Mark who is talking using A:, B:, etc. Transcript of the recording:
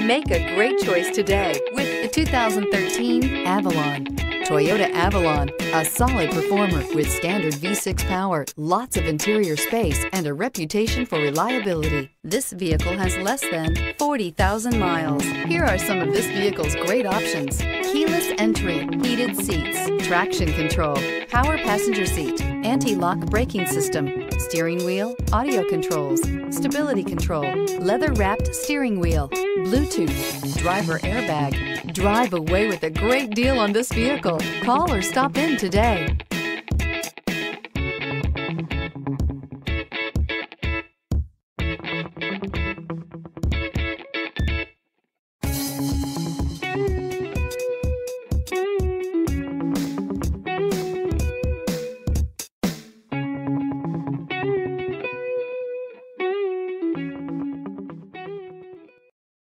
A: Make a great choice today with the 2013 Avalon. Toyota Avalon, a solid performer with standard V6 power, lots of interior space, and a reputation for reliability. This vehicle has less than 40,000 miles. Here are some of this vehicle's great options: keyless entry, heated seats, traction control, power passenger seat, anti-lock braking system, steering wheel audio controls, stability control, leather-wrapped steering wheel, Bluetooth, driver airbag. Drive away with a great deal on this vehicle. Call or stop in today.